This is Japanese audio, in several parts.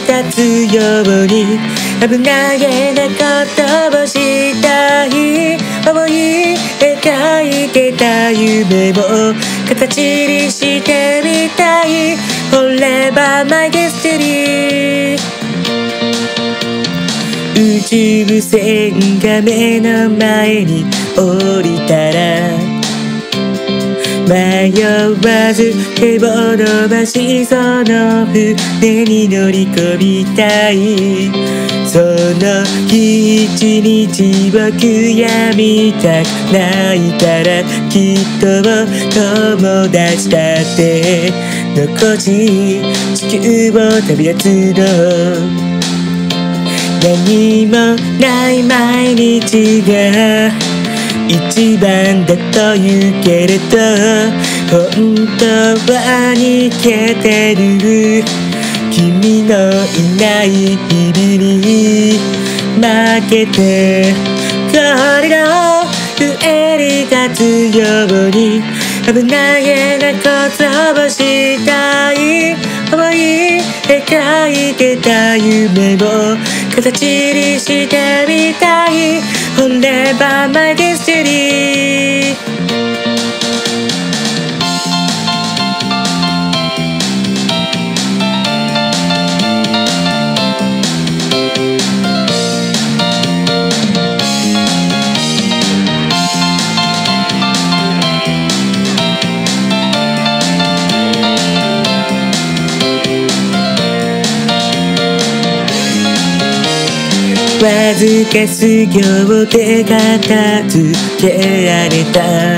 立つように危なげなことをしたい思い描いてた夢を形にしてみたい Forever my destiny 宇宙船が目の前に降りたら迷わず手を伸ばしその船に乗り込みたいその日一日を悔やみたくないからきっと友達だって残し地球を旅立つの何もない毎日が一番だと言うけれど本当は逃げてる君のいない日々に負けて氷の上に立つように危なげなことをしたい思い描いてた夢を形にしてみたい Forever my destiny わずか数秒で片付けられた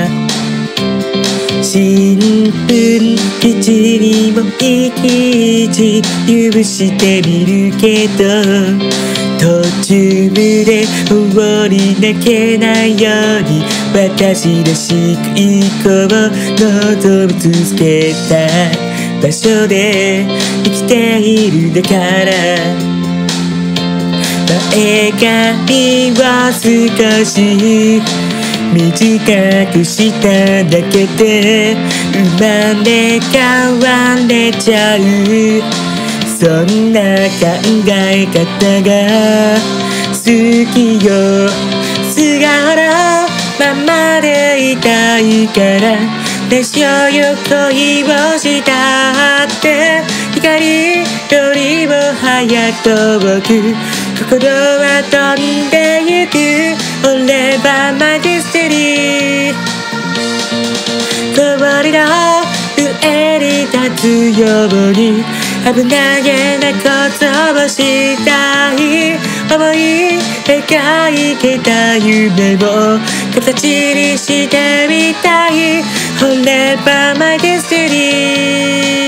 新聞記事にもいちいち許してみるけど途中で終わりなけないように私らしく一個を望み続けた場所で生きているだから前髪は少し短くしただけで生まれ変われちゃうそんな考え方が好きよ素顔のままでいたいからでしょよ恋をしたって光よりも早く遠く心は飛んでゆく Forever my destiny 氷の上に立つように危なげなことをしたい思い描いてた夢を形にしてみたい Forever my destiny